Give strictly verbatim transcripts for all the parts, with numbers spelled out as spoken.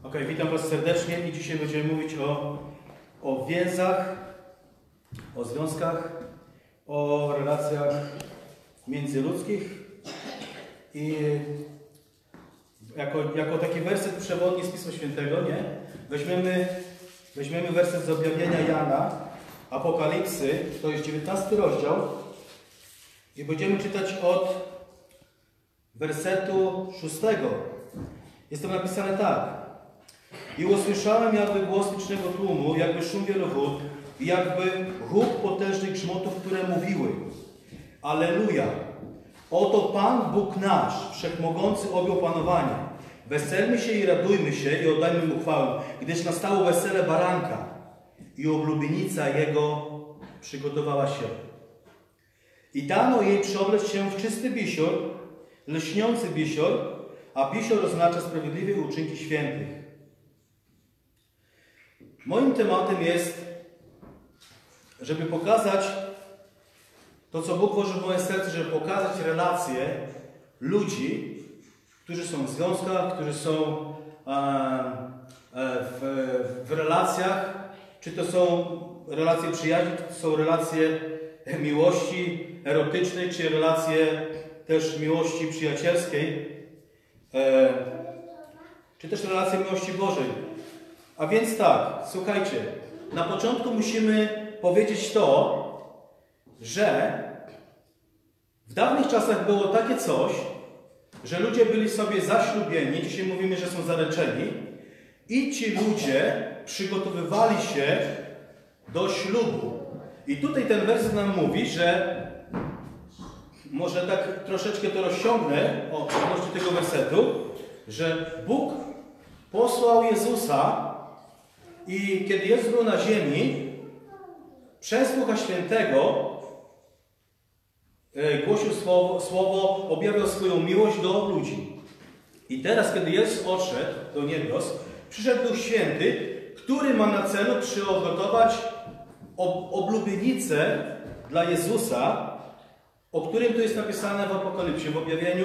Ok, witam Was serdecznie i dzisiaj będziemy mówić o, o więzach, o związkach, o relacjach międzyludzkich i jako, jako taki werset przewodni z Pisma Świętego, nie? Weźmiemy, weźmiemy werset z objawienia Jana, Apokalipsy, to jest dziewiętnasty rozdział i będziemy czytać od wersetu szóstego. Jest tam napisane tak. I usłyszałem jakby głos licznego tłumu, jakby szum wielu wód i jakby huk potężnych grzmotów, które mówiły: Alleluja! Oto Pan Bóg nasz, Wszechmogący objął panowanie. Weselmy się i radujmy się i oddajmy Mu chwałę, gdyż nastało wesele baranka i oblubienica Jego przygotowała się. I dano jej przeoblec się w czysty bisior, lśniący bisior, a bisior oznacza sprawiedliwe uczynki świętych. Moim tematem jest, żeby pokazać to, co Bóg włożył w moje serce, żeby pokazać relacje ludzi, którzy są w związkach, którzy są e, e, w, w relacjach, czy to są relacje przyjaźni, czy to są relacje miłości erotycznej, czy relacje też miłości przyjacielskiej, e, czy też relacje miłości Bożej. A więc tak, słuchajcie, na początku musimy powiedzieć to, że w dawnych czasach było takie coś, że ludzie byli sobie zaślubieni, dzisiaj mówimy, że są zaręczeni, i ci ludzie przygotowywali się do ślubu. I tutaj ten werset nam mówi, że może tak troszeczkę to rozciągnę odnośnie tego wersetu, że Bóg posłał Jezusa i kiedy Jezus był na ziemi, przez Ducha Świętego głosił słowo, słowo, objawiał swoją miłość do ludzi. I teraz, kiedy Jezus odszedł do niebios, przyszedł Duch Święty, który ma na celu przygotować ob oblubienicę dla Jezusa, o którym tu jest napisane w Apokalipsie, w objawieniu,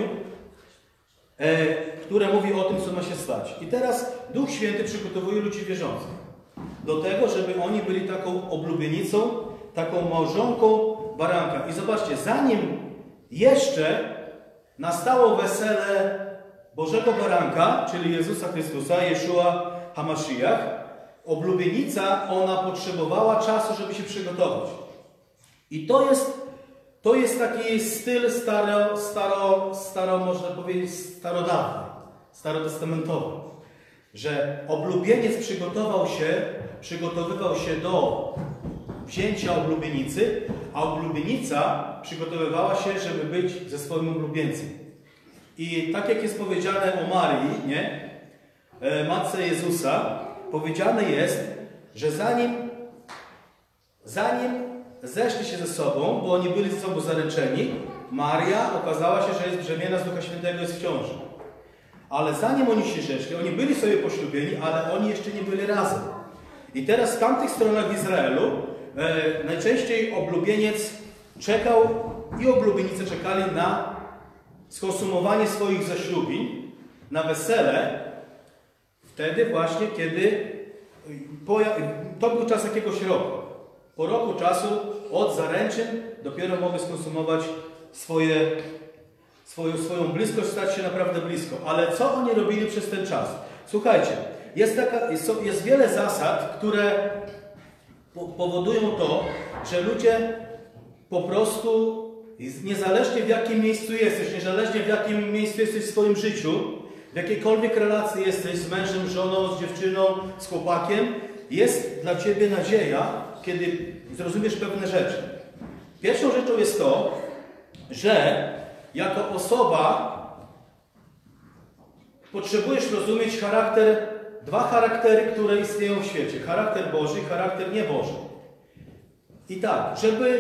e, które mówi o tym, co ma się stać. I teraz Duch Święty przygotowuje ludzi wierzących do tego, żeby oni byli taką oblubienicą, taką małżonką baranka. I zobaczcie, zanim jeszcze nastało wesele Bożego Baranka, czyli Jezusa Chrystusa, Jeszua HaMashiach, oblubienica, ona potrzebowała czasu, żeby się przygotować. I to jest, to jest taki styl staro, staro, staro, można powiedzieć, starodawny, starotestamentowy, że oblubieniec przygotował się, przygotowywał się do wzięcia oblubienicy, a oblubienica przygotowywała się, żeby być ze swoim oblubieńcem. I tak jak jest powiedziane o Marii, nie? Matce Jezusa, powiedziane jest, że zanim, zanim zeszli się ze sobą, bo oni byli ze sobą zaręczeni, Maria okazała się, że jest brzemienna z Ducha Świętego, jest w ciąży. Ale zanim oni się zeszli, oni byli sobie poślubieni, ale oni jeszcze nie byli razem. I teraz w tamtych stronach w Izraelu e, najczęściej oblubieniec czekał i oblubienice czekali na skonsumowanie swoich zaślubin, na wesele, wtedy właśnie, kiedy to był czas jakiegoś roku. Po roku czasu od zaręczyn dopiero mogły skonsumować swoje, swoją, swoją bliskość, stać się naprawdę blisko. Ale co oni robili przez ten czas? Słuchajcie, jest, taka, jest, jest wiele zasad, które powodują to, że ludzie po prostu, niezależnie w jakim miejscu jesteś, niezależnie w jakim miejscu jesteś w swoim życiu, w jakiejkolwiek relacji jesteś z mężem, żoną, z dziewczyną, z chłopakiem, jest dla Ciebie nadzieja, kiedy zrozumiesz pewne rzeczy. Pierwszą rzeczą jest to, że jako osoba potrzebujesz rozumieć charakter, dwa charaktery, które istnieją w świecie. Charakter Boży i charakter nieboży. I tak, żeby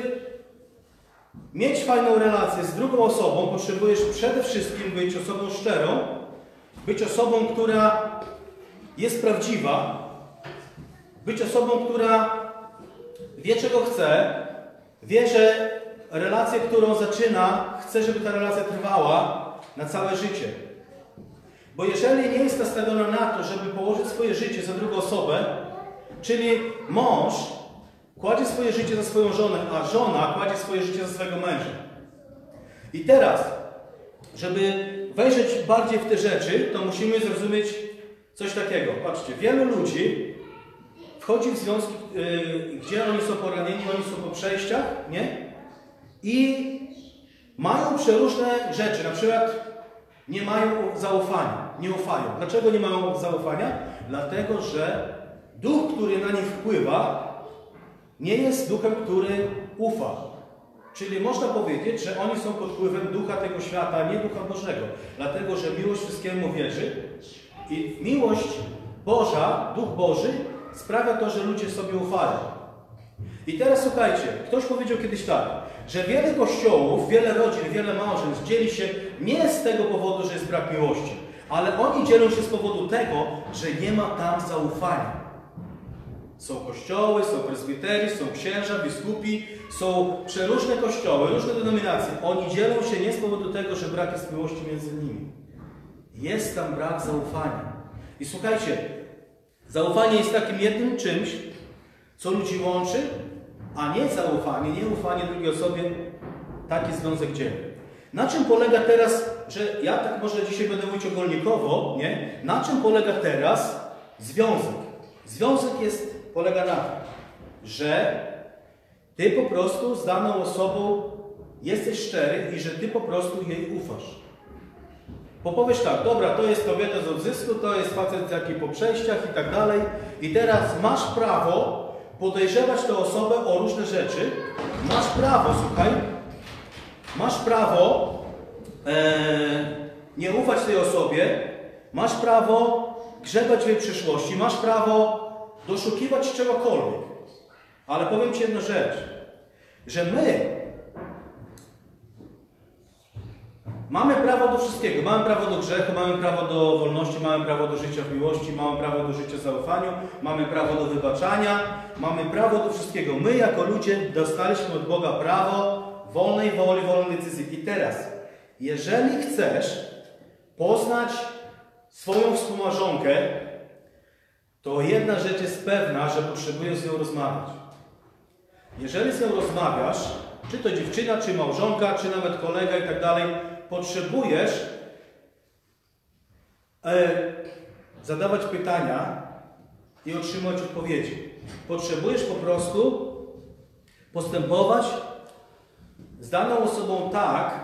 mieć fajną relację z drugą osobą, potrzebujesz przede wszystkim być osobą szczerą, być osobą, która jest prawdziwa, być osobą, która wie, czego chce, wie, że relację, którą zaczyna, chce, żeby ta relacja trwała na całe życie. Bo jeżeli nie jest nastawiona na to, żeby położyć swoje życie za drugą osobę, czyli mąż kładzie swoje życie za swoją żonę, a żona kładzie swoje życie za swojego męża. I teraz, żeby wejrzeć bardziej w te rzeczy, to musimy zrozumieć coś takiego. Patrzcie, wielu ludzi wchodzi w związki, yy, gdzie oni są poranieni, oni są po przejściach, nie? I mają przeróżne rzeczy, na przykład nie mają zaufania, nie ufają. Dlaczego nie mają zaufania? Dlatego, że duch, który na nich wpływa, nie jest duchem, który ufa. Czyli można powiedzieć, że oni są pod wpływem ducha tego świata, nie ducha Bożego. Dlatego, że miłość wszystkiemu wierzy i miłość Boża, Duch Boży sprawia to, że ludzie sobie ufają. I teraz słuchajcie, ktoś powiedział kiedyś tak, że wiele kościołów, wiele rodzin, wiele małżeństw dzieli się nie z tego powodu, że jest brak miłości, ale oni dzielą się z powodu tego, że nie ma tam zaufania. Są kościoły, są prezbiterii, są księża, biskupi, są przeróżne kościoły, różne denominacje. Oni dzielą się nie z powodu tego, że brak jest miłości między nimi. Jest tam brak zaufania. I słuchajcie, zaufanie jest takim jednym czymś, co ludzi łączy, a nie zaufanie, nie ufanie drugiej osobie, taki związek dzieli. Na czym polega teraz, że ja tak może dzisiaj będę mówić ogólnikowo, nie? Na czym polega teraz związek? Związek jest, polega na tym, że ty po prostu z daną osobą jesteś szczery i że ty po prostu jej ufasz. Bo powiesz tak, dobra, to jest kobieta z odzysku, to jest facet jaki po przejściach i tak dalej. I teraz masz prawo podejrzewać tę osobę o różne rzeczy. Masz prawo, słuchaj, masz prawo e, nie ufać tej osobie. Masz prawo grzebać w jej przyszłości. Masz prawo doszukiwać czegokolwiek. Ale powiem Ci jedną rzecz, że my mamy prawo do wszystkiego. Mamy prawo do grzechu, mamy prawo do wolności, mamy prawo do życia w miłości, mamy prawo do życia w zaufaniu, mamy prawo do wybaczania, mamy prawo do wszystkiego. My jako ludzie dostaliśmy od Boga prawo wolnej woli, wolnej decyzji. I teraz, jeżeli chcesz poznać swoją współmałżonkę, to jedna rzecz jest pewna, że potrzebujesz z nią rozmawiać. Jeżeli z nią rozmawiasz, czy to dziewczyna, czy małżonka, czy nawet kolega i tak dalej, potrzebujesz e, zadawać pytania i otrzymać odpowiedzi. Potrzebujesz po prostu postępować z daną osobą tak,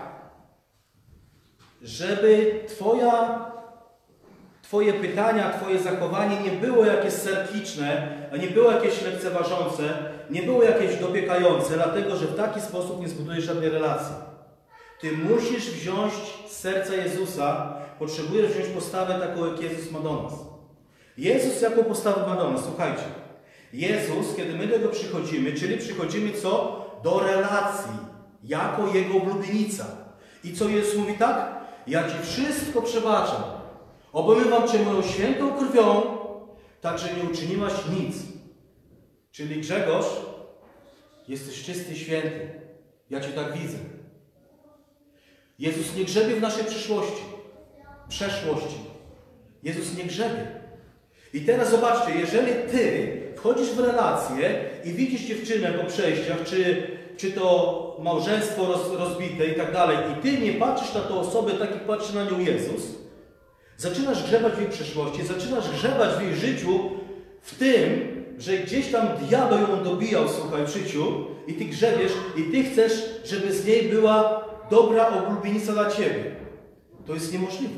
żeby twoja, Twoje pytania, Twoje zachowanie nie było jakieś serkiczne, nie było jakieś lekceważące, nie było jakieś dopiekające, dlatego że w taki sposób nie zbudujesz żadnej relacji. Ty musisz wziąć z serca Jezusa, potrzebujesz wziąć postawę taką, jak Jezus ma do nas. Jezus jaką postawę ma do nas? Słuchajcie. Jezus, kiedy my do Niego przychodzimy, czyli przychodzimy co? Do relacji, jako Jego ulubienica. I co Jezus mówi tak? Ja Ci wszystko przebaczam. Obmywam Cię moją świętą krwią, tak że nie uczyniłaś nic. Czyli Grzegorz, jesteś czysty i święty. Ja Cię tak widzę. Jezus nie grzebie w naszej przyszłości, przeszłości. Jezus nie grzebie. I teraz zobaczcie, jeżeli Ty wchodzisz w relację i widzisz dziewczynę po przejściach, czy, czy to małżeństwo roz, rozbite i tak dalej, i Ty nie patrzysz na tę osobę tak, jak patrzy na nią Jezus, zaczynasz grzebać w jej przyszłości, zaczynasz grzebać w jej życiu w tym, że gdzieś tam diabeł ją dobijał, słuchaj, w życiu i Ty grzebiesz i Ty chcesz, żeby z niej była dobra oblubienica dla Ciebie. To jest niemożliwe.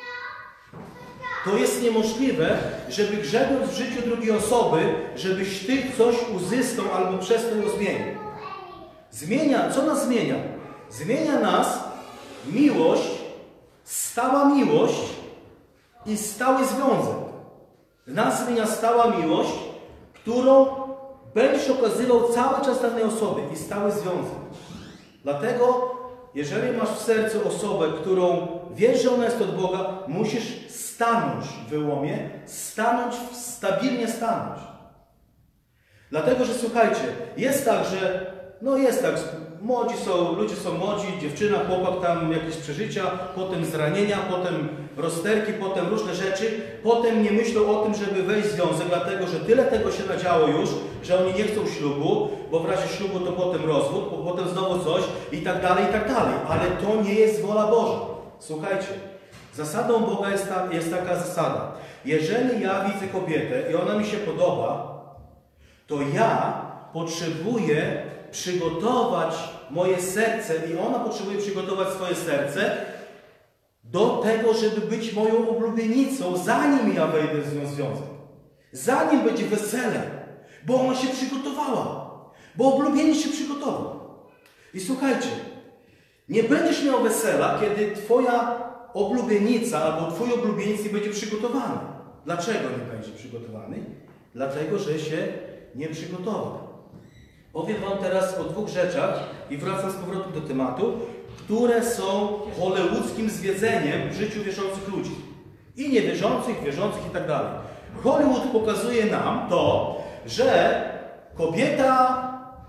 To jest niemożliwe, żeby grzebiąc w życiu drugiej osoby, żebyś Ty coś uzyskał albo przez to ją zmienił. Zmienia, co nas zmienia? Zmienia nas miłość, stała miłość i stały związek. Nas zmienia stała miłość, którą będziesz okazywał cały czas danej osobie i stały związek. Dlatego, jeżeli masz w sercu osobę, którą wiesz, że ona jest od Boga, musisz stanąć w wyłomie, stanąć, stabilnie stanąć. Dlatego, że słuchajcie, jest tak, że, no jest tak, młodzi są, ludzie są młodzi, dziewczyna, chłopak, tam jakieś przeżycia, potem zranienia, potem rozterki, potem różne rzeczy, potem nie myślą o tym, żeby wejść w związek, dlatego że tyle tego się nadziało już, że oni nie chcą ślubu, bo w razie ślubu to potem rozwód, bo potem znowu coś i tak dalej, i tak dalej. Ale to nie jest wola Boża. Słuchajcie, zasadą Boga jest, ta, jest taka zasada. Jeżeli ja widzę kobietę i ona mi się podoba, to ja potrzebuję przygotować moje serce i ona potrzebuje przygotować swoje serce do tego, żeby być moją oblubienicą, zanim ja wejdę z nią w związek. Zanim będzie wesele, bo ona się przygotowała, bo oblubieniec się przygotował. I słuchajcie, nie będziesz miał wesela, kiedy twoja oblubienica albo twój oblubieniec nie będzie przygotowany. Dlaczego nie będzie przygotowany? Dlatego, że się nie przygotował. Powiem wam teraz o dwóch rzeczach i wracam z powrotem do tematu, które są hollywoodzkim zwiedzeniem w życiu wierzących ludzi. I niewierzących, wierzących i tak dalej. Hollywood pokazuje nam to, że kobieta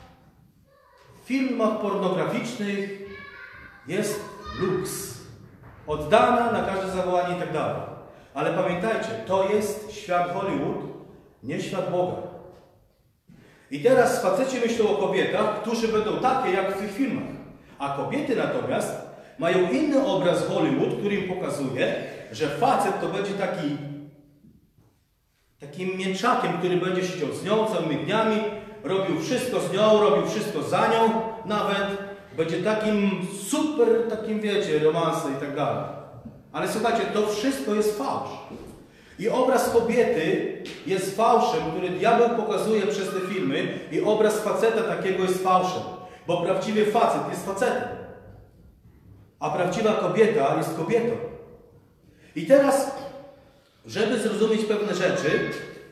w filmach pornograficznych jest luks. Oddana na każde zawołanie i tak dalej. Ale pamiętajcie, to jest świat Hollywood, nie świat Boga. I teraz faceci myślą o kobietach, którzy będą takie jak w tych filmach. A kobiety natomiast mają inny obraz Hollywood, który im pokazuje, że facet to będzie taki takim mięczakiem, który będzie siedział z nią całymi dniami, robił wszystko z nią, robił wszystko za nią nawet. Będzie takim super, takim wiecie, romansem i tak dalej. Ale słuchajcie, to wszystko jest fałsz. I obraz kobiety jest fałszem, który diabeł pokazuje przez te filmy i obraz faceta takiego jest fałszem. Bo prawdziwy facet jest facetem. A prawdziwa kobieta jest kobietą. I teraz, żeby zrozumieć pewne rzeczy,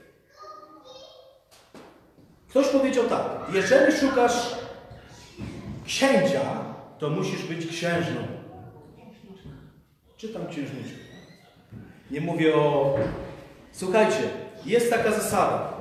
ktoś powiedział tak, jeżeli szukasz księcia, to musisz być księżną. Czytam księżniczkę. Nie mówię o... Słuchajcie, jest taka zasada.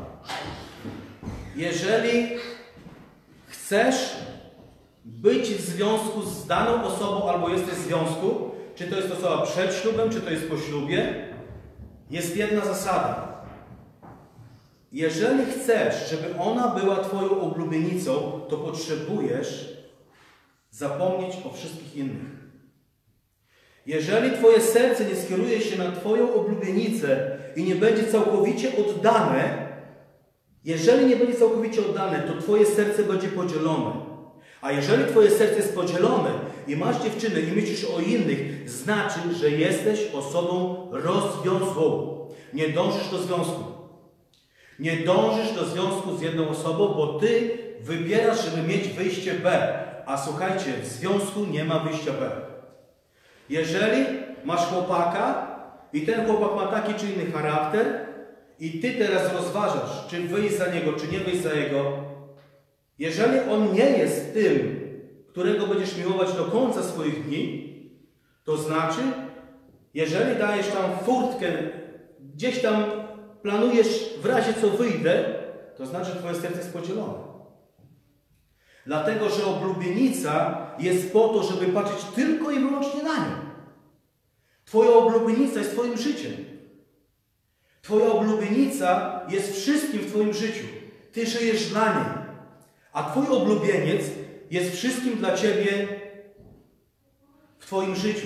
Jeżeli chcesz być w związku z daną osobą, albo jesteś w związku, czy to jest osoba przed ślubem, czy to jest po ślubie, jest jedna zasada. Jeżeli chcesz, żeby ona była twoją oblubienicą, to potrzebujesz zapomnieć o wszystkich innych. Jeżeli twoje serce nie skieruje się na twoją oblubienicę i nie będzie całkowicie oddane, jeżeli nie będzie całkowicie oddane, to twoje serce będzie podzielone. A jeżeli twoje serce jest podzielone i masz dziewczynę i myślisz o innych, znaczy, że jesteś osobą rozwiązłą. Nie dążysz do związku. Nie dążysz do związku z jedną osobą, bo ty wybierasz, żeby mieć wyjście B. A słuchajcie, w związku nie ma wyjścia B. Jeżeli masz chłopaka i ten chłopak ma taki czy inny charakter i ty teraz rozważasz, czy wyjść za niego, czy nie wyjść za jego, jeżeli on nie jest tym, którego będziesz miłować do końca swoich dni, to znaczy, jeżeli dajesz tam furtkę, gdzieś tam planujesz w razie co wyjdę, to znaczy, że twoje serce jest podzielone. Dlatego, że oblubienica jest po to, żeby patrzeć tylko i wyłącznie na nią. Twoja oblubienica jest twoim życiem. Twoja oblubienica jest wszystkim w twoim życiu. Ty żyjesz dla niej. A twój oblubieniec jest wszystkim dla ciebie w twoim życiu.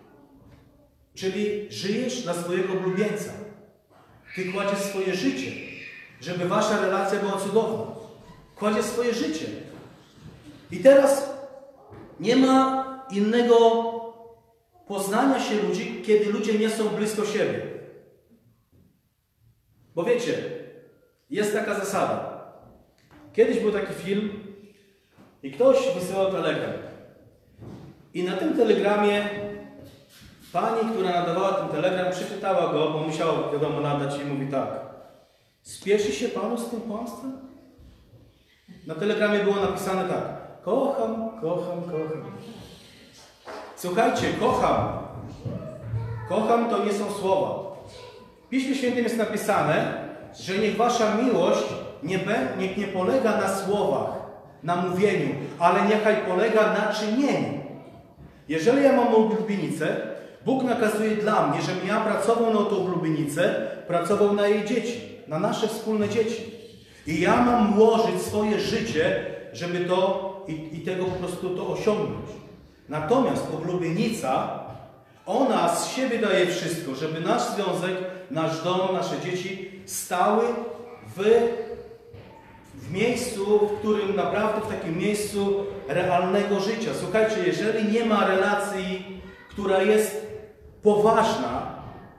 Czyli żyjesz dla swojego oblubieńca. Ty kładziesz swoje życie, żeby wasza relacja była cudowna. Kładziesz swoje życie. I teraz nie ma innego poznania się ludzi, kiedy ludzie nie są blisko siebie. Bo wiecie, jest taka zasada. Kiedyś był taki film i ktoś wysyłał telegram. I na tym telegramie pani, która nadawała ten telegram, przeczytała go, bo musiała, wiadomo, nadać i mówi tak. Spieszy się panu z tym kłamstwem? Na telegramie było napisane tak. Kocham, kocham, kocham. Słuchajcie, kocham. Kocham to nie są słowa. W Piśmie Świętym jest napisane, że niech wasza miłość nie, be, niech nie polega na słowach. na mówieniu, ale niechaj polega na czynieniu. Jeżeli ja mam oblubienicę, Bóg nakazuje dla mnie, żebym ja pracował na tą oblubienicę, pracował na jej dzieci, na nasze wspólne dzieci. I ja mam włożyć swoje życie, żeby to i, i tego po prostu to osiągnąć. Natomiast oblubienica, ona z siebie daje wszystko, żeby nasz związek, nasz dom, nasze dzieci stały w, w miejscu, w którym naprawdę w takim miejscu realnego życia. Słuchajcie, jeżeli nie ma relacji, która jest poważna,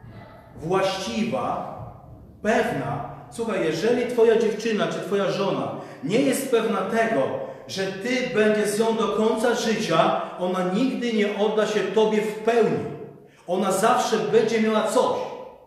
właściwa, pewna, słuchaj, jeżeli twoja dziewczyna czy twoja żona nie jest pewna tego, że ty będziesz z nią do końca życia, ona nigdy nie odda się tobie w pełni. Ona zawsze będzie miała coś.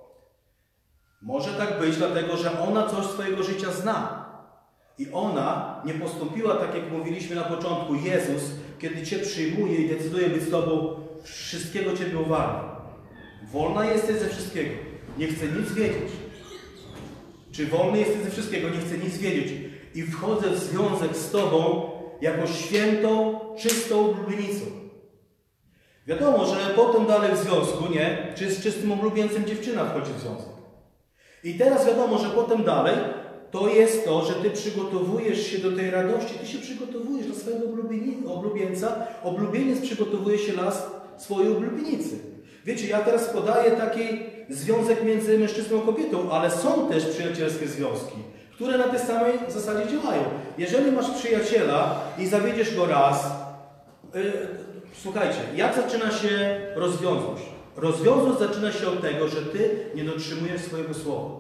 Może tak być, dlatego że ona coś swojego życia zna. I ona nie postąpiła tak, jak mówiliśmy na początku. Jezus, kiedy cię przyjmuje i decyduje być z tobą, wszystkiego ciebie uwalnia. Wolna jesteś ze wszystkiego. Nie chce nic wiedzieć. Czy wolny jesteś ze wszystkiego? Nie chcę nic wiedzieć. I wchodzę w związek z tobą jako świętą, czystą oblubienicą. Wiadomo, że potem dalej w związku, nie? Czy z czystym oblubieńcem dziewczyna wchodzi w związek. I teraz wiadomo, że potem dalej to jest to, że ty przygotowujesz się do tej radości. Ty się przygotowujesz do swojego oblubieńca. Oblubieniec przygotowuje się dla swojej oblubienicy. Wiecie, ja teraz podaję taki związek między mężczyzną a kobietą, ale są też przyjacielskie związki, które na tej samej zasadzie działają. Jeżeli masz przyjaciela i zawiedziesz go raz, yy, słuchajcie, jak zaczyna się rozwiązłość? Rozwiązłość zaczyna się od tego, że ty nie dotrzymujesz swojego słowa.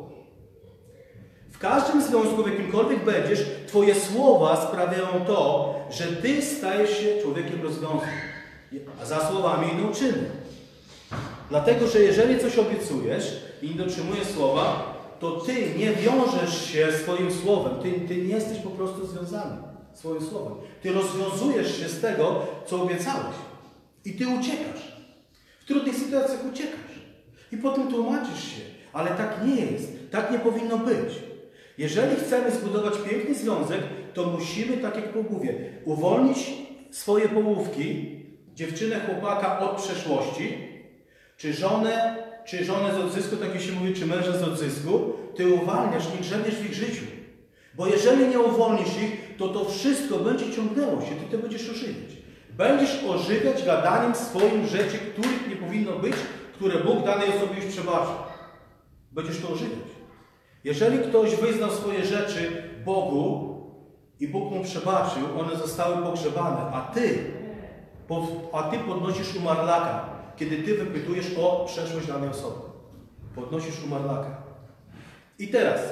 W każdym związku, w jakimkolwiek będziesz, twoje słowa sprawiają to, że ty stajesz się człowiekiem rozwiązłym. A za słowami idą czyny. Dlatego, że jeżeli coś obiecujesz i nie dotrzymujesz słowa, to ty nie wiążesz się swoim słowem. Ty, ty nie jesteś po prostu związany swoim słowem. Ty rozwiązujesz się z tego, co obiecałeś. I ty uciekasz. W trudnych sytuacjach uciekasz. I potem tłumaczysz się. Ale tak nie jest. Tak nie powinno być. Jeżeli chcemy zbudować piękny związek, to musimy, tak jak mówię, uwolnić swoje połówki, dziewczynę, chłopaka od przeszłości, czy żonę, czy żonę z odzysku, tak jak się mówi, czy męża z odzysku, ty uwalniasz, nie grzebiesz w ich życiu. Bo jeżeli nie uwolnisz ich, to to wszystko będzie ciągnęło się, ty to będziesz ożywiać. Będziesz ożywiać gadaniem swoim rzeczy, których nie powinno być, które Bóg danej osobie już przebaczył. Będziesz to ożywiać. Jeżeli ktoś wyznał swoje rzeczy Bogu i Bóg mu przebaczył, one zostały pogrzebane, a ty, a ty podnosisz umarlaka, kiedy ty wypytujesz o przeszłość danej osoby. Podnosisz umarlaka. I teraz,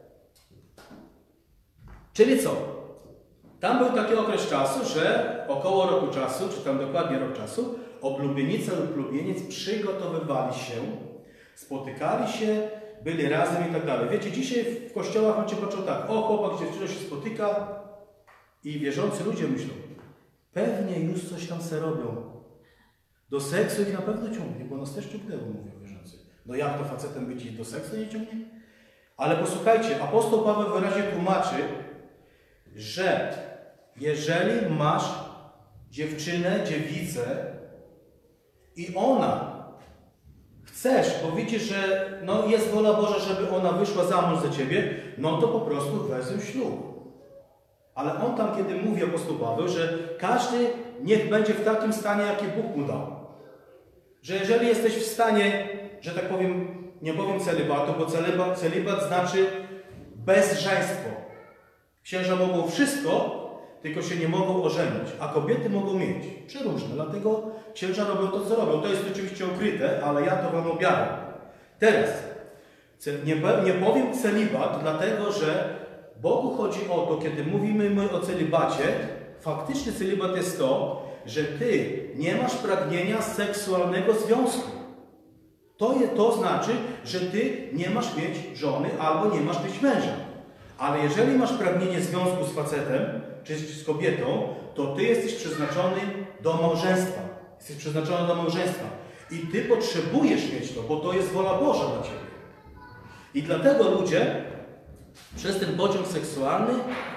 czyli co? Tam był taki okres czasu, że około roku czasu, czy tam dokładnie rok czasu, oblubienica lub lubieniec przygotowywali się, spotykali się, byli razem i tak dalej. Wiecie, dzisiaj w kościołach ludzie patrzą tak, o, chłopak, dziewczyna się spotyka i wierzący ludzie myślą, pewnie już coś tam se robią. Do seksu i na pewno ciągnie, bo nas też ciągnęło, mówią wierzący. No jak to facetem być i do seksu nie ciągnie? Ale posłuchajcie, apostoł Paweł wyraźnie tłumaczy, że jeżeli masz dziewczynę, dziewicę i ona chcesz, bo widzisz, że no jest wola Boża, żeby ona wyszła za mąż za ciebie, no to po prostu wezmę ślub. Ale on tam, kiedy mówi apostoł Paweł, że każdy niech będzie w takim stanie, jaki Bóg mu dał. Że jeżeli jesteś w stanie, że tak powiem, nie powiem celibatu, bo celibat, celibat znaczy bezżeństwo. Księża mogą wszystko, tylko się nie mogą ożenić, a kobiety mogą mieć. Przeróżne, dlatego księża robią to, co robią. To jest oczywiście ukryte, ale ja to wam objawiam. Teraz, nie, nie powiem celibat, dlatego że Bogu chodzi o to, kiedy mówimy my o celibacie, faktycznie celibat jest to, że ty nie masz pragnienia seksualnego związku. To, je, to znaczy, że ty nie masz mieć żony albo nie masz mieć męża. Ale jeżeli masz pragnienie związku z facetem, czy z kobietą, to ty jesteś przeznaczony do małżeństwa. Jesteś przeznaczony do małżeństwa. I ty potrzebujesz mieć to, bo to jest wola Boża dla ciebie. I dlatego ludzie przez ten pociąg seksualny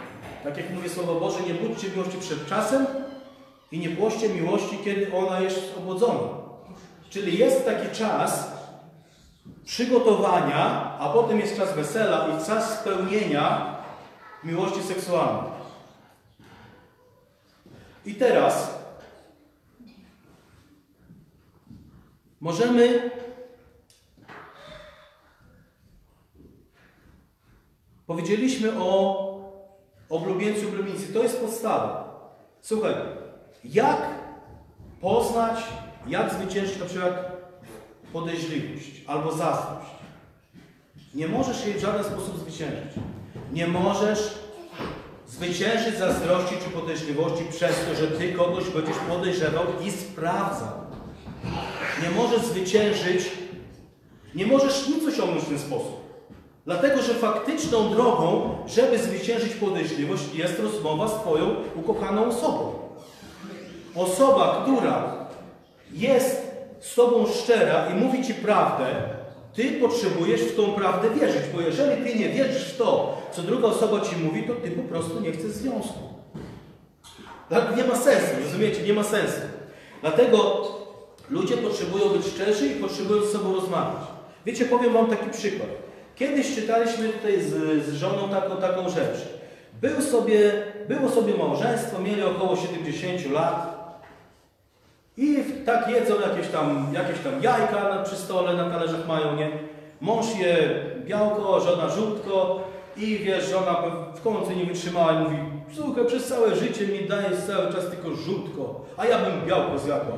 Tak jak mówi Słowo Boże, nie budźcie miłości przed czasem i nie płoście miłości, kiedy ona jest obłodzona. Czyli jest taki czas przygotowania, a potem jest czas wesela i czas spełnienia miłości seksualnej. I teraz możemy powiedzieliśmy o oblubieńcu oblubieńcy. To jest podstawa. Słuchaj, jak poznać, jak zwyciężyć na przykład podejrzliwość albo zazdrość? Nie możesz jej w żaden sposób zwyciężyć. Nie możesz zwyciężyć zazdrości czy podejrzliwości przez to, że ty kogoś będziesz podejrzewał i sprawdzał. Nie możesz zwyciężyć, nie możesz nic osiągnąć w ten sposób. Dlatego, że faktyczną drogą, żeby zwyciężyć podejrzliwość, jest rozmowa z twoją ukochaną osobą. Osoba, która jest z tobą szczera i mówi ci prawdę, ty potrzebujesz w tą prawdę wierzyć, bo jeżeli ty nie wierzysz w to, co druga osoba ci mówi, to ty po prostu nie chcesz związku. Nie ma sensu, rozumiecie? Nie ma sensu. Dlatego ludzie potrzebują być szczerzy i potrzebują z sobą rozmawiać. Wiecie, powiem wam taki przykład. Kiedyś czytaliśmy tutaj z, z żoną taką, taką rzecz. Był sobie, było sobie małżeństwo, mieli około siedemdziesiąt lat i tak jedzą jakieś tam, jakieś tam jajka przy stole, na talerzach mają, nie? Mąż je białko, żona żółtko i wiesz, żona w końcu nie wytrzymała i mówi: słuchaj, przez całe życie mi dajesz cały czas tylko żółtko, a ja bym białko zjadła.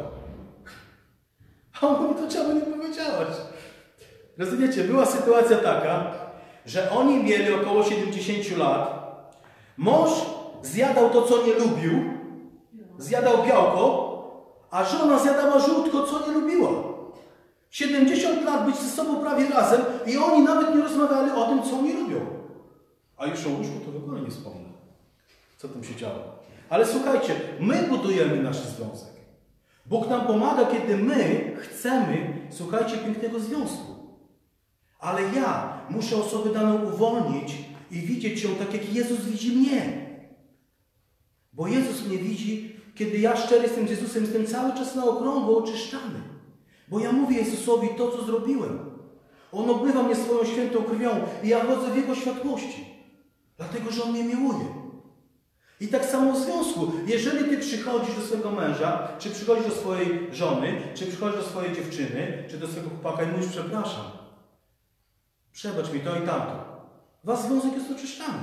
A on mówi: to czemu nie powiedziałaś? Rozumiecie, była sytuacja taka, że oni mieli około siedemdziesiąt lat, mąż zjadał to, co nie lubił, zjadał białko, a żona zjadała żółtko, co nie lubiła. siedemdziesiąt lat być ze sobą prawie razem i oni nawet nie rozmawiali o tym, co oni lubią. A już o łóżku to w ogóle nie wspomnę, co tam się działo. Ale słuchajcie, my budujemy nasz związek. Bóg nam pomaga, kiedy my chcemy, słuchajcie, pięknego związku. Ale ja muszę osobę daną uwolnić i widzieć ją tak, jak Jezus widzi mnie. Bo Jezus mnie widzi, kiedy ja szczery jestem z Jezusem, jestem cały czas na okrągło oczyszczany. Bo ja mówię Jezusowi to, co zrobiłem. On obmywa mnie swoją świętą krwią i ja chodzę w Jego światłości. Dlatego, że On mnie miłuje. I tak samo w związku. Jeżeli ty przychodzisz do swojego męża, czy przychodzisz do swojej żony, czy przychodzisz do swojej dziewczyny, czy do swojego chłopaka i mówisz: przepraszam, przebacz mi to i tamto. Wasz związek jest oczyszczany.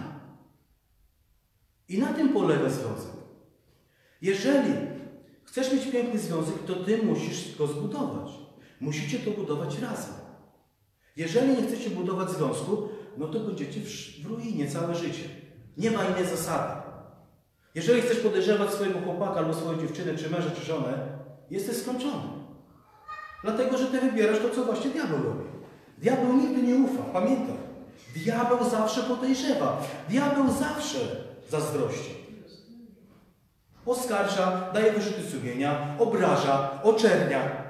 I na tym polega związek. Jeżeli chcesz mieć piękny związek, to ty musisz go zbudować. Musicie to budować razem. Jeżeli nie chcecie budować związku, no to będziecie w ruinie całe życie. Nie ma innej zasady. Jeżeli chcesz podejrzewać swojego chłopaka albo swoją dziewczynę, czy męża, czy żonę, jesteś skończony. Dlatego, że ty wybierasz to, co właśnie diabeł robi. Diabeł nigdy nie ufa, pamiętaj. Diabeł zawsze podejrzewa. Diabeł zawsze zazdrości. Oskarża, daje wyrzuty sumienia, obraża, oczernia,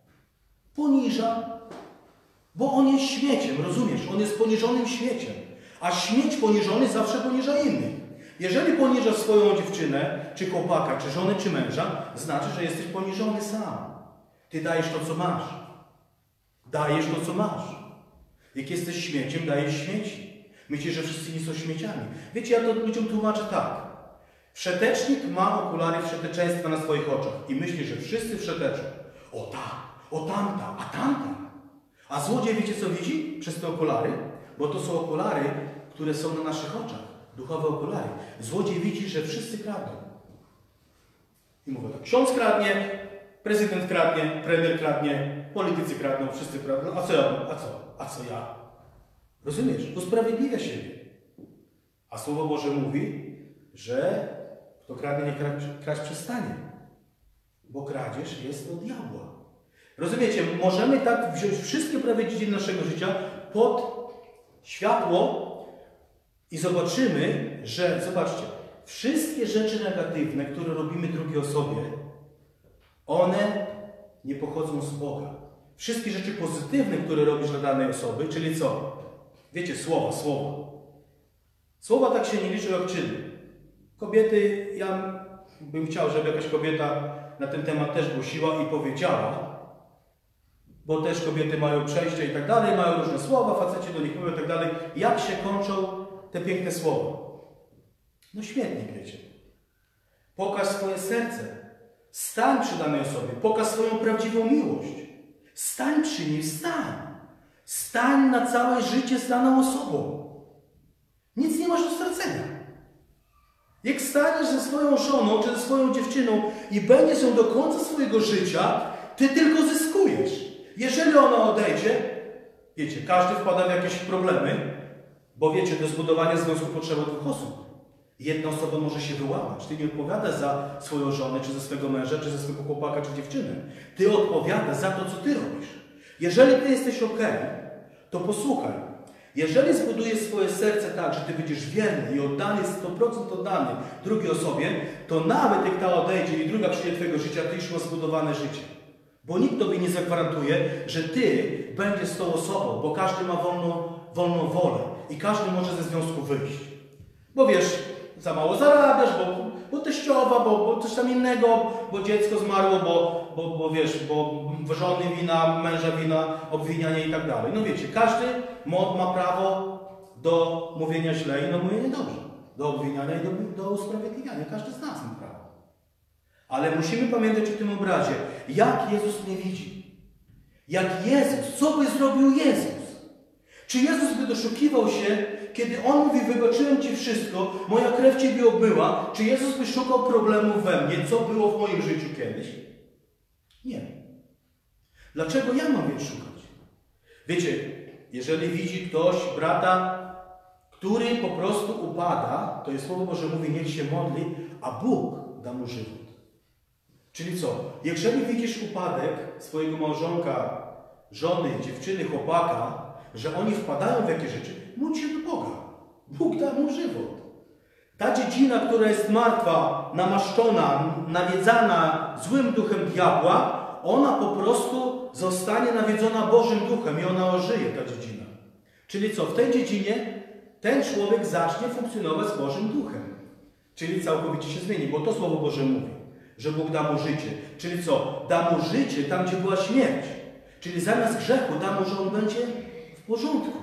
poniża, bo on jest śmieciem, rozumiesz? On jest poniżonym śmieciem. A śmieć poniżony zawsze poniża innych. Jeżeli poniżasz swoją dziewczynę, czy chłopaka, czy żonę, czy męża, znaczy, że jesteś poniżony sam. Ty dajesz to, co masz. Dajesz to, co masz. Jak jesteś śmieciem, dajesz śmieci. Myślisz, że wszyscy nie są śmieciami. Wiecie, ja to ludziom tłumaczę tak. Wszetecznik ma okulary wszeteczeństwa na swoich oczach i myśli, że wszyscy wszeteczą. O ta, o tamta, a tamta. A złodziej wiecie, co widzi przez te okulary? Bo to są okulary, które są na naszych oczach. Duchowe okulary. Złodziej widzi, że wszyscy kradną. I mówię tak: ksiądz kradnie, prezydent kradnie, premier kradnie, politycy kradną, wszyscy kradną. A co ja? A co? A co ja? Rozumiesz? Usprawiedliwia siebie. A Słowo Boże mówi, że kto kradnie, nie kraść, kraść przestanie. Bo kradzież jest od diabła. Rozumiecie? Możemy tak wziąć wszystkie prawie dziedziny naszego życia pod światło i zobaczymy, że, zobaczcie, wszystkie rzeczy negatywne, które robimy drugiej osobie, one nie pochodzą z Boga. Wszystkie rzeczy pozytywne, które robisz dla danej osoby, czyli co? Wiecie, słowa, słowa. Słowa tak się nie liczą jak czyny. Kobiety, ja bym chciał, żeby jakaś kobieta na ten temat też głosiła i powiedziała, bo też kobiety mają przejście i tak dalej, mają różne słowa, faceci do nich mówią i tak dalej. Jak się kończą te piękne słowa? No świetnie, wiecie. Pokaż swoje serce. Stań przy danej osobie. Pokaż swoją prawdziwą miłość. Stań przy niej, stań. Stań na całe życie z daną osobą. Nic nie masz do stracenia. Jak staniesz ze swoją żoną czy ze swoją dziewczyną i będziesz ją do końca swojego życia, ty tylko zyskujesz. Jeżeli ona odejdzie, wiecie, każdy wpada w jakieś problemy, bo wiecie, do zbudowania związku potrzeba dwóch osób. Jedna osoba może się wyłamać. Ty nie odpowiadasz za swoją żonę, czy za swojego męża, czy za swojego chłopaka, czy dziewczynę. Ty odpowiadasz za to, co ty robisz. Jeżeli ty jesteś ok, to posłuchaj. Jeżeli zbudujesz swoje serce tak, że ty będziesz wierny i oddany, sto procent oddany drugiej osobie, to nawet jak ta odejdzie i druga przyjdzie twojego życia, ty już masz zbudowane życie. Bo nikt tobie nie zagwarantuje, że ty będziesz z tą osobą, bo każdy ma wolną, wolną wolę i każdy może ze związku wyjść. Bo wiesz, za mało zarabiasz, bo, bo teściowa, bo, bo coś tam innego, bo dziecko zmarło, bo, bo, bo wiesz, bo żony wina, męża wina, obwinianie i tak dalej. No wiecie, każdy ma prawo do mówienia źle i do mówienia dobrze. Do obwiniania i do, do usprawiedliwiania. Każdy z nas ma prawo. Ale musimy pamiętać o tym obrazie, jak Jezus mnie widzi. Jak Jezus, co by zrobił Jezus? Czy Jezus by doszukiwał się, kiedy On mówi, wybaczyłem Ci wszystko, moja krew Ciebie obmyła, czy Jezus by szukał problemów we mnie, co było w moim życiu kiedyś? Nie. Dlaczego ja mam je szukać? Wiecie, jeżeli widzi ktoś brata, który po prostu upada, to jest Słowo Boże mówi, niech się modli, a Bóg da mu żywot. Czyli co? Jeżeli widzisz upadek swojego małżonka, żony, dziewczyny, chłopaka, że oni wpadają w jakieś rzeczy, módl się do Boga. Bóg da mu żywot. Ta dziedzina, która jest martwa, namaszczona, nawiedzana złym duchem diabła, ona po prostu zostanie nawiedzona Bożym duchem i ona ożyje, ta dziedzina. Czyli co? W tej dziedzinie ten człowiek zacznie funkcjonować z Bożym duchem. Czyli całkowicie się zmieni, bo to Słowo Boże mówi, że Bóg da mu życie. Czyli co? Da mu życie tam, gdzie była śmierć. Czyli zamiast grzechu da mu, że on będzie w porządku.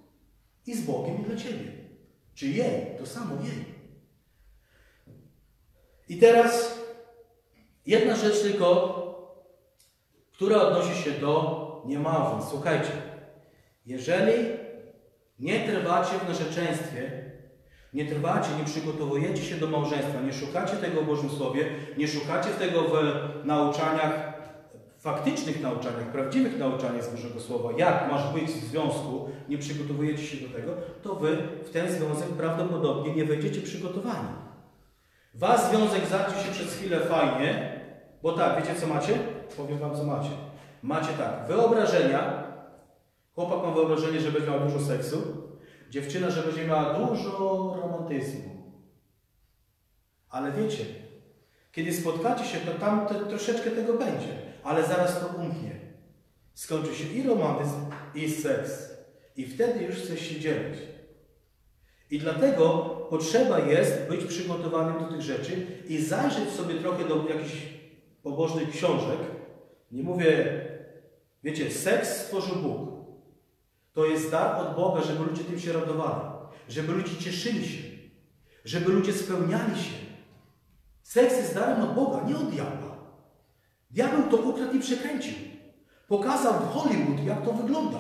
I z Bogiem i dla Ciebie. Czy jej, to samo jej. I teraz jedna rzecz tylko, która odnosi się do niemałżeństw. Słuchajcie, jeżeli nie trwacie w narzeczeństwie, nie trwacie, nie przygotowujecie się do małżeństwa, nie szukacie tego w Bożym Słowie, nie szukacie tego w nauczaniach, faktycznych nauczaniach, prawdziwych nauczaniach z Bożego Słowa, jak masz być w związku, nie przygotowujecie się do tego, to wy w ten związek prawdopodobnie nie wejdziecie przygotowani. Wasz związek zacznie się przez chwilę fajnie, bo tak, wiecie co macie? Powiem wam co macie. Macie tak, wyobrażenia. Chłopak ma wyobrażenie, że będzie miał dużo seksu. Dziewczyna, że będzie miała dużo romantyzmu. Ale wiecie, kiedy spotkacie się, to tam te, troszeczkę tego będzie. Ale zaraz to umknie. Skończy się i romantyzm, i seks. I wtedy już chcesz się dzielić. I dlatego potrzeba jest być przygotowanym do tych rzeczy i zajrzeć sobie trochę do jakichś pobożnych książek. Nie mówię, wiecie, seks stworzył Bóg. To jest dar od Boga, żeby ludzie tym się radowali. Żeby ludzie cieszyli się. Żeby ludzie spełniali się. Seks jest darem od Boga, nie od diabła. Diabeł to ukradł i przekręcił. Pokazał w Hollywood, jak to wygląda.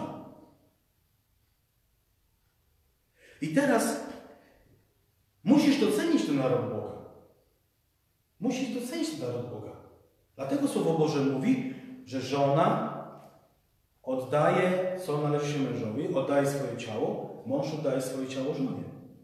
I teraz musisz docenić ten dar od Boga. Musisz docenić ten dar od Boga. Dlatego Słowo Boże mówi, że żona oddaje, co należy się mężowi, oddaje swoje ciało, mąż oddaje swoje ciało żonie.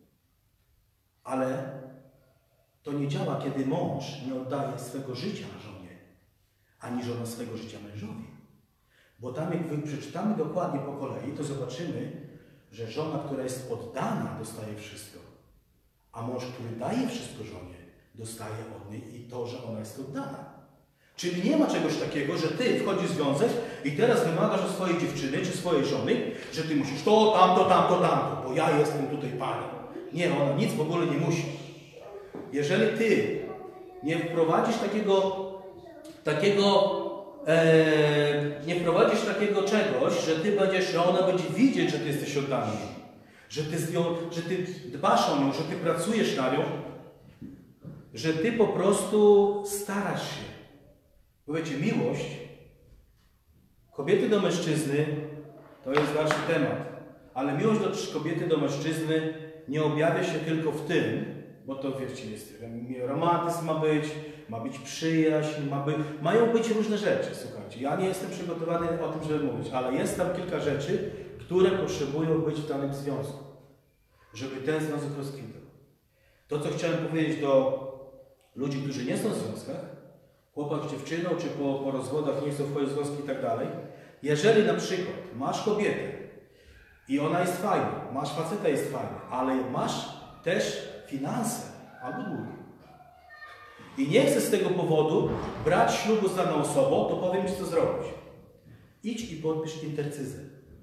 Ale to nie działa, kiedy mąż nie oddaje swego życia żonie, ani żona swego życia mężowi. Bo tam, jak wy przeczytamy dokładnie po kolei, to zobaczymy, że żona, która jest poddana, dostaje wszystko. A mąż, który daje wszystko żonie, dostaje od niej i to, że ona jest oddana. Czyli nie ma czegoś takiego, że ty wchodzisz w związek i teraz wymagasz od swojej dziewczyny czy swojej żony, że ty musisz to, tamto, tamto, tamto, bo ja jestem tutaj panem. Nie, ona nic w ogóle nie musi. jeżeli ty nie wprowadzisz takiego, takiego e, nie wprowadzisz takiego czegoś, że ty będziesz, że ona będzie widzieć, że ty jesteś oddany, że ty, z nią, że ty dbasz o nią, że ty pracujesz na nią, że ty po prostu starasz się. Bo wiecie, miłość kobiety do mężczyzny to jest dalszy temat. Ale miłość do kobiety do mężczyzny nie objawia się tylko w tym, bo to wiecie, jest romantyzm ma być, ma być przyjaźń, ma by, mają być różne rzeczy, słuchajcie. Ja nie jestem przygotowany o tym, żeby mówić, ale jest tam kilka rzeczy, które potrzebują być w danym związku, żeby ten związek rozkwitał. To, co chciałem powiedzieć do ludzi, którzy nie są w związkach, chłopak z dziewczyną, czy po, po rozwodach nie chcą wchodzić w związki i tak dalej. Jeżeli na przykład masz kobietę i ona jest fajna, masz faceta, jest fajny, ale masz też finanse albo długi i nie chcesz z tego powodu brać ślubu z daną osobą, to powiem ci, co zrobić. Idź i podpisz intercyzę.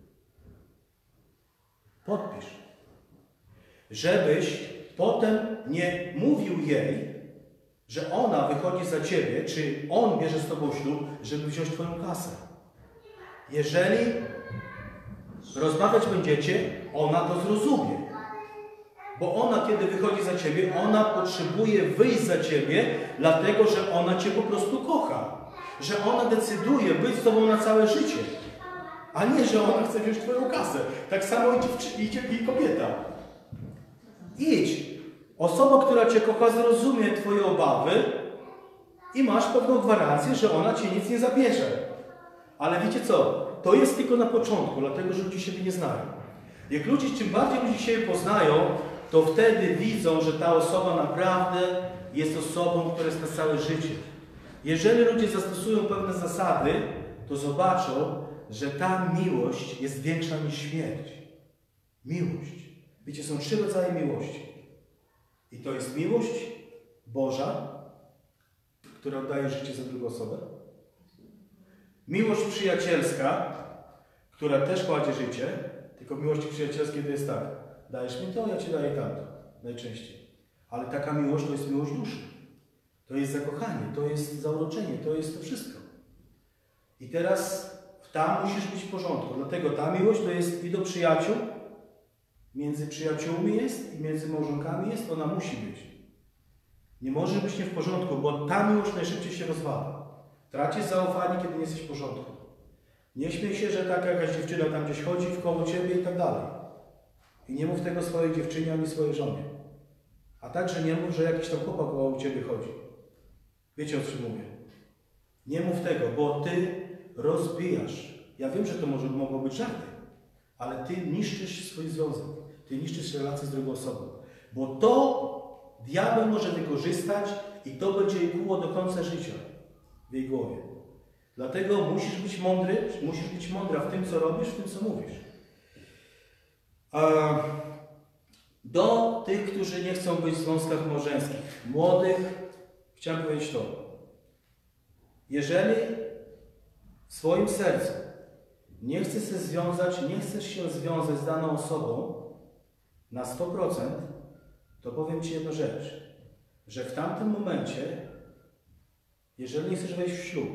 Podpisz. Żebyś potem nie mówił jej, że ona wychodzi za ciebie, czy on bierze z tobą ślub, żeby wziąć twoją kasę. Jeżeli rozmawiać będziecie, ona to zrozumie. Bo ona, kiedy wychodzi za ciebie, ona potrzebuje wyjść za ciebie, dlatego, że ona cię po prostu kocha. Że ona decyduje być z tobą na całe życie. A nie, że ona chce wziąć twoją kasę. Tak samo idzie, idzie i kobieta. Idź. Osoba, która cię kocha, zrozumie twoje obawy i masz pewną gwarancję, że ona ci nic nie zabierze. Ale wiecie co? To jest tylko na początku, dlatego, że ludzie siebie nie znają. Jak ludzie, czym bardziej ludzie siebie poznają, to wtedy widzą, że ta osoba naprawdę jest osobą, która jest na całe życie. Jeżeli ludzie zastosują pewne zasady, to zobaczą, że ta miłość jest większa niż śmierć. Miłość. Wiecie, są trzy rodzaje miłości. I to jest miłość Boża, która oddaje życie za drugą osobę. Miłość przyjacielska, która też kładzie życie, tylko w miłości przyjacielskiej to jest tak. Dajesz mi to, ja ci daję tamto. Najczęściej. Ale taka miłość to jest miłość duszy. To jest zakochanie, to jest zauroczenie, to jest to wszystko. I teraz tam musisz być w porządku. Dlatego ta miłość to jest i do przyjaciół, między przyjaciółmi jest i między małżonkami jest, ona musi być. Nie może być nie w porządku, bo ta miłość najszybciej się rozwala. Tracisz zaufanie, kiedy nie jesteś w porządku. Nie śmiej się, że taka jakaś dziewczyna tam gdzieś chodzi wkoło ciebie i tak dalej. I nie mów tego swojej dziewczynie ani swojej żonie. A także nie mów, że jakiś tam chłopak koło ciebie chodzi. Wiecie, o czym mówię. Nie mów tego, bo ty rozbijasz. Ja wiem, że to może mogą być żarty, ale ty niszczysz swój związek. Ty niszczysz relację z drugą osobą. Bo to diabeł może wykorzystać i to będzie jej kłuło do końca życia w jej głowie. Dlatego musisz być mądry, musisz być mądra w tym, co robisz, w tym, co mówisz. Do tych, którzy nie chcą być w związkach małżeńskich, młodych, chciałem powiedzieć to. Jeżeli w swoim sercu nie chcesz się związać, nie chcesz się związać z daną osobą na sto procent, to powiem ci jedną rzecz, że w tamtym momencie, jeżeli nie chcesz wejść w ślub,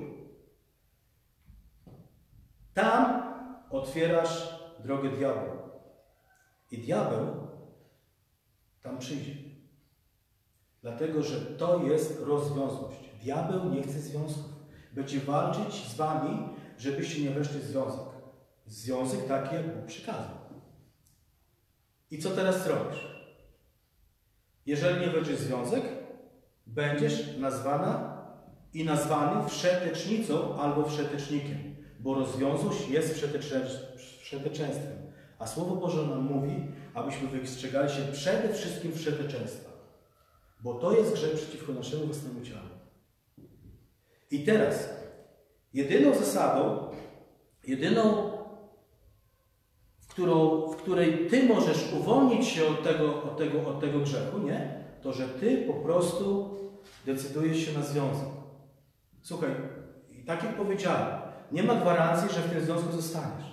tam otwierasz drogę diabłu. I diabeł tam przyjdzie. Dlatego, że to jest rozwiązłość. Diabeł nie chce związków. Będzie walczyć z wami, żebyście nie weszli w związek. Związek taki, jak Bóg przykazał. I co teraz zrobisz? Jeżeli nie wejdziesz w związek, będziesz nazwana i nazwany wszetecznicą albo wszetecznikiem. Bo rozwiązłość jest wszeteczeństwem. A Słowo Boże nam mówi, abyśmy wystrzegali się przede wszystkim wszeteczeństwa. Bo to jest grzech przeciwko naszemu własnemu ciału. I teraz, jedyną zasadą, jedyną, w, którą, w której ty możesz uwolnić się od tego, od, tego, od tego grzechu, nie? To, że ty po prostu decydujesz się na związek. Słuchaj, i tak jak powiedziałem, nie ma gwarancji, że w tym związku zostaniesz.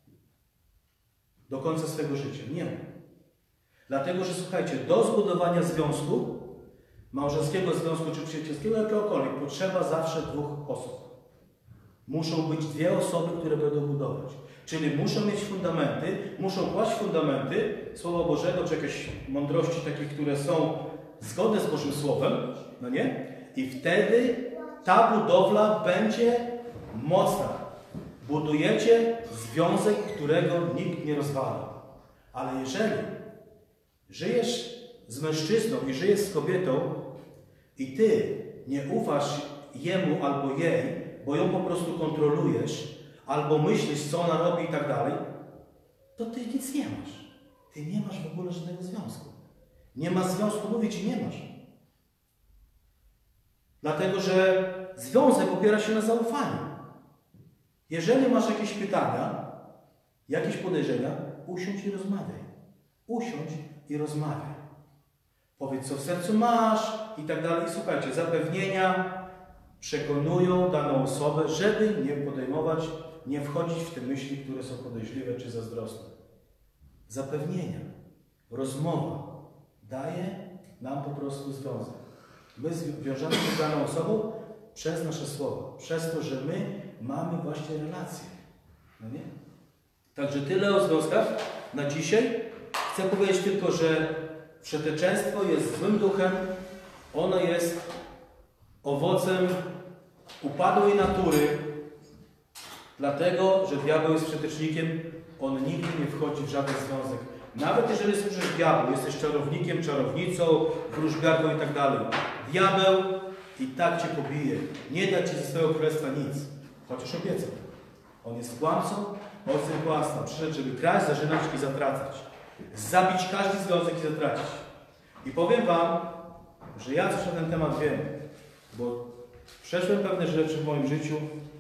Do końca swego życia. Nie ma. Dlatego, że słuchajcie, do zbudowania związku małżeńskiego związku czy przyjacielskiego, jakiegokolwiek, potrzeba zawsze dwóch osób. Muszą być dwie osoby, które będą budować. Czyli muszą mieć fundamenty, muszą kłaść fundamenty Słowa Bożego, czy jakieś mądrości takie, które są zgodne z Bożym Słowem, no nie? I wtedy ta budowla będzie mocna. Budujecie związek, którego nikt nie rozwala. Ale jeżeli żyjesz z mężczyzną i żyjesz z kobietą i ty nie ufasz jemu albo jej, bo ją po prostu kontrolujesz, albo myślisz, co ona robi i tak dalej, to ty nic nie masz. Ty nie masz w ogóle żadnego związku. Nie ma związku, mówię ci, nie masz. Dlatego, że związek opiera się na zaufaniu. Jeżeli masz jakieś pytania, jakieś podejrzenia, usiądź i rozmawiaj. Usiądź i rozmawiaj. Powiedz, co w sercu masz i tak dalej. I słuchajcie, zapewnienia przekonują daną osobę, żeby nie podejmować, nie wchodzić w te myśli, które są podejrzliwe czy zazdrosne. Zapewnienia, rozmowa daje nam po prostu związek. My wiążemy się z daną osobą przez nasze słowa, przez to, że my mamy właśnie relacje. No nie? Także tyle o związkach na dzisiaj. Chcę powiedzieć tylko, że wszeteczeństwo jest złym duchem, ono jest owocem upadłej natury, dlatego, że diabeł jest wszetecznikiem, on nigdy nie wchodzi w żaden związek. Nawet jeżeli służysz diabłu, jesteś czarownikiem, czarownicą, wróżbiarką i tak dalej, diabeł i tak cię pobije. Nie da ci ze swojego królestwa nic, chociaż obiecał. On jest kłamcą, ojcem kłamstwa. Przyszedł, żeby kraść, zażynać i zatracać. Zabić każdy związek i zatracić. I powiem wam, że ja coś na ten temat wiem, bo przeszłem pewne rzeczy w moim życiu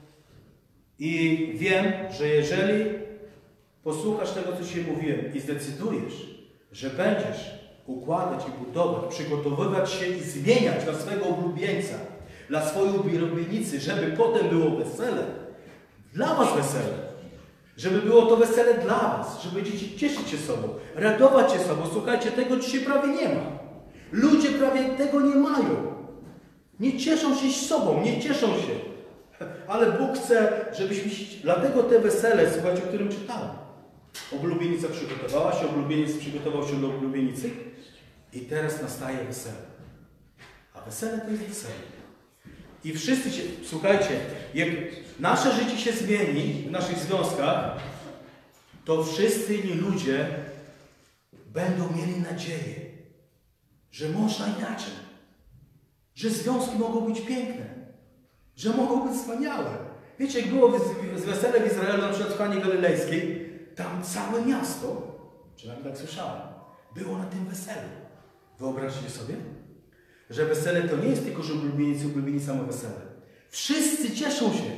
i wiem, że jeżeli posłuchasz tego, co Ci mówiłem i zdecydujesz, że będziesz układać i budować, przygotowywać się i zmieniać dla swojego ulubieńca, dla swojej ulubienicy, żeby potem było wesele, dla Was wesele, żeby było to wesele dla Was, żeby będziecie cieszyć się sobą, radować się sobą. Słuchajcie, tego dzisiaj prawie nie ma. Ludzie prawie tego nie mają. Nie cieszą się z sobą, nie cieszą się. Ale Bóg chce, żebyśmy się... Dlatego te wesele, słuchajcie, o którym czytałem. Oblubienica przygotowała się, oblubieniec przygotował się do oblubienicy i teraz nastaje wesele. A wesele to jest wesele. I wszyscy się... Słuchajcie, jak nasze życie się zmieni w naszych związkach, to wszyscy inni ludzie będą mieli nadzieję, że można inaczej. Że związki mogą być piękne. Że mogą być wspaniałe. Wiecie, jak było z wesele w Izraelu, na przykład w Kanie Galilejskiej, tam całe miasto, przynajmniej tak słyszałem, było na tym weselu. Wyobraźcie sobie, że wesele to nie jest tylko, że ulubieniec i ulubienica ma wesele. Wszyscy cieszą się.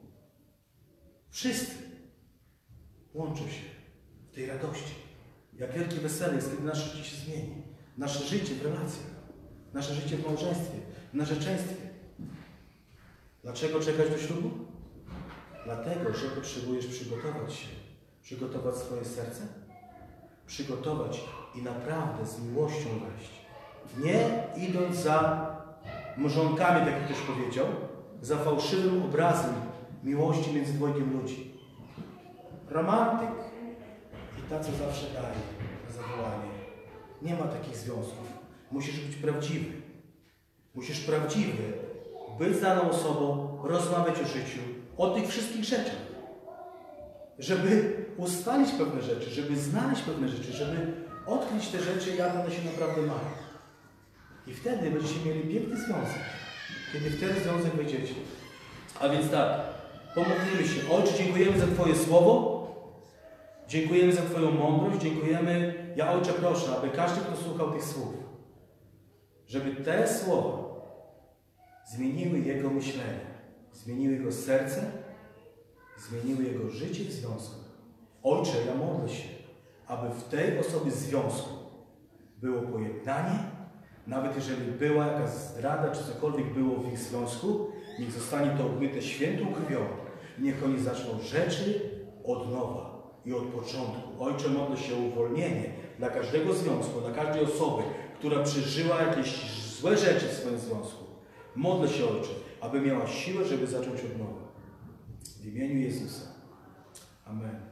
Wszyscy łączą się w tej radości. Jak wielkie wesele jest, kiedy nasze życie się zmieni. Nasze życie w relacjach. Nasze życie w małżeństwie, w narzeczeństwie. Dlaczego czekać do ślubu? Dlatego, że potrzebujesz przygotować się. Przygotować swoje serce. Przygotować i naprawdę z miłością wejść. Nie idąc za mrzonkami, tak jak ktoś powiedział, za fałszywym obrazem miłości między dwojgiem ludzi. Romantyk i ta, co zawsze daje na zawołanie. Nie ma takich związków. Musisz być prawdziwy. Musisz prawdziwie być z daną osobą, rozmawiać o życiu, o tych wszystkich rzeczach. Żeby ustalić pewne rzeczy, żeby znaleźć pewne rzeczy, żeby odkryć te rzeczy, jak one się naprawdę mają. I wtedy będziecie mieli piękny związek. Kiedy w ten związek wejdziecie. A więc tak, pomodlimy się. Ojcze, dziękujemy za Twoje słowo. Dziękujemy za Twoją mądrość. Dziękujemy. Ja, Ojcze, proszę, aby każdy, kto słuchał tych słów, żeby te słowa zmieniły jego myślenie, zmieniły jego serce, zmieniły jego życie w związku. Ojcze, ja modlę się, aby w tej osobie związku było pojednanie, nawet jeżeli była jakaś zdrada, czy cokolwiek było w ich związku, niech zostanie to obmyte świętą krwią. Niech oni zaczną rzeczy od nowa i od początku. Ojcze, modlę się o uwolnienie dla każdego związku, dla każdej osoby, która przeżyła jakieś złe rzeczy w swoim związku. Modlę się, Ojcze, aby miała siłę, żeby zacząć od nowa. W imieniu Jezusa. Amen.